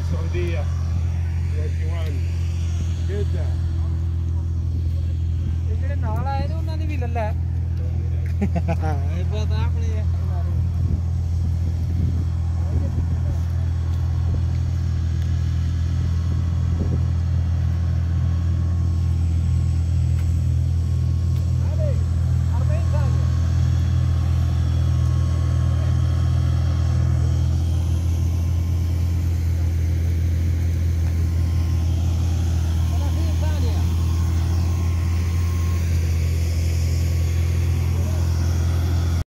السعودية 21 جدة ਜਿਹੜੇ ਨਾਲ ਆਏ ਨੇ ਉਹਨਾਂ ਦੀ ਵੀ ਲੱਲਾ ਹੈ ਇਹ ਪਤਾ ਆਪਣੇ